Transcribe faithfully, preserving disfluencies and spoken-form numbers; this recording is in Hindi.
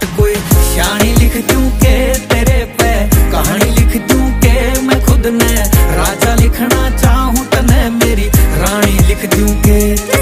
कोई शानी लिख दूं के तेरे पे, कहानी लिख दूं के मैं खुद ने राजा लिखना चाहूं तने मेरी रानी लिख दूं के।